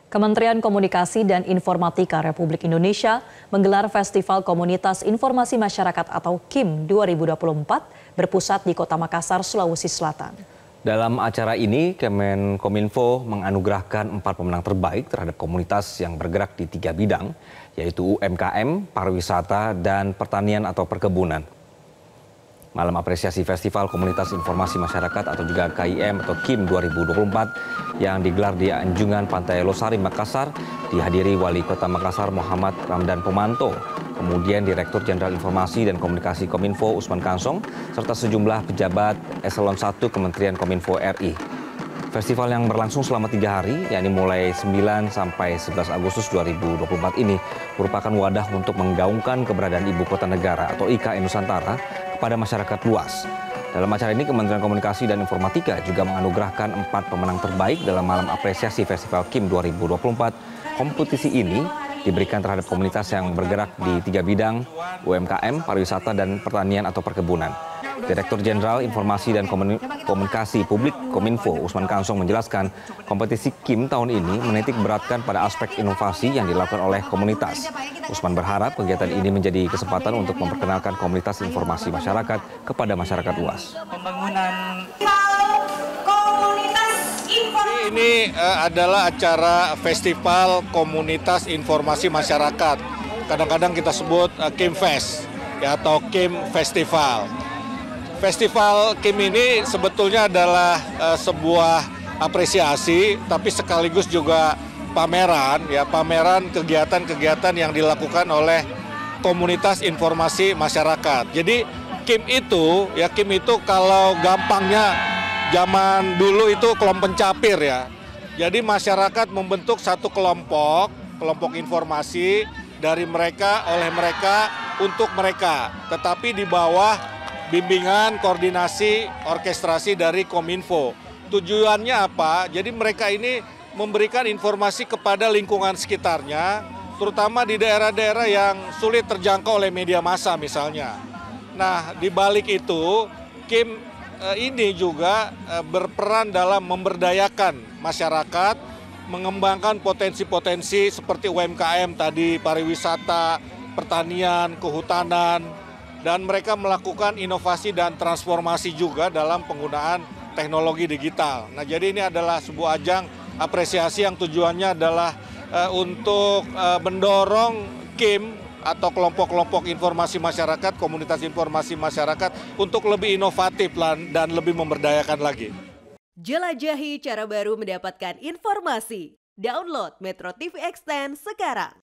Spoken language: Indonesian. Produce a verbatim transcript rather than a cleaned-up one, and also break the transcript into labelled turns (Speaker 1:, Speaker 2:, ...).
Speaker 1: Kementerian Komunikasi dan Informatika Republik Indonesia menggelar Festival Komunitas Informasi Masyarakat atau K I M dua ribu dua puluh empat berpusat di Kota Makassar, Sulawesi Selatan.
Speaker 2: Dalam acara ini, Kemenkominfo menganugerahkan empat pemenang terbaik terhadap komunitas yang bergerak di tiga bidang, yaitu U M K M, pariwisata, dan pertanian atau perkebunan. Malam apresiasi Festival Komunitas Informasi Masyarakat atau juga K I M atau K I M dua ribu dua puluh empat yang digelar di Anjungan Pantai Losari, Makassar dihadiri Wali Kota Makassar Muhammad Ramdan Pomanto, kemudian Direktur Jenderal Informasi dan Komunikasi Kominfo Usman Kansong, serta sejumlah pejabat Eselon satu Kementerian Kominfo R I. Festival yang berlangsung selama tiga hari, yakni mulai sembilan sampai sebelas Agustus dua ribu dua puluh empat ini, merupakan wadah untuk menggaungkan keberadaan Ibu Kota Negara atau I K N Nusantara kepada masyarakat luas. Dalam acara ini, Kementerian Komunikasi dan Informatika juga menganugerahkan empat pemenang terbaik dalam malam apresiasi Festival K I M dua ribu dua puluh empat. Kompetisi ini diberikan terhadap komunitas yang bergerak di tiga bidang, U M K M, pariwisata, dan pertanian atau perkebunan. Direktur Jenderal Informasi dan Komunikasi Publik Kominfo Usman Kansong menjelaskan kompetisi K I M tahun ini menitik beratkan pada aspek inovasi yang dilakukan oleh komunitas. Usman berharap kegiatan ini menjadi kesempatan untuk memperkenalkan komunitas informasi masyarakat kepada masyarakat luas.
Speaker 3: Pembangunan ini uh, adalah acara Festival Komunitas Informasi Masyarakat. Kadang-kadang kita sebut uh, K I M Fest ya, atau K I M Festival. Festival K I M ini sebetulnya adalah uh, sebuah apresiasi, tapi sekaligus juga pameran, ya pameran kegiatan-kegiatan yang dilakukan oleh komunitas informasi masyarakat. Jadi K I M itu, ya K I M itu kalau gampangnya zaman dulu itu kelompok pencapir ya. Jadi masyarakat membentuk satu kelompok, kelompok informasi dari mereka, oleh mereka, untuk mereka. Tetapi di bawah bimbingan, koordinasi, orkestrasi dari Kominfo. Tujuannya apa? Jadi mereka ini memberikan informasi kepada lingkungan sekitarnya, terutama di daerah-daerah yang sulit terjangkau oleh media massa misalnya. Nah, di balik itu, K I M ini juga berperan dalam memberdayakan masyarakat, mengembangkan potensi-potensi seperti U M K M tadi, pariwisata, pertanian, kehutanan, dan mereka melakukan inovasi dan transformasi juga dalam penggunaan teknologi digital. Nah, jadi ini adalah sebuah ajang apresiasi yang tujuannya adalah uh, untuk uh, mendorong K I M atau kelompok-kelompok informasi masyarakat, komunitas informasi masyarakat untuk lebih inovatif dan lebih memberdayakan lagi.
Speaker 4: Jelajahi cara baru mendapatkan informasi. Download Metro T V Extend sekarang.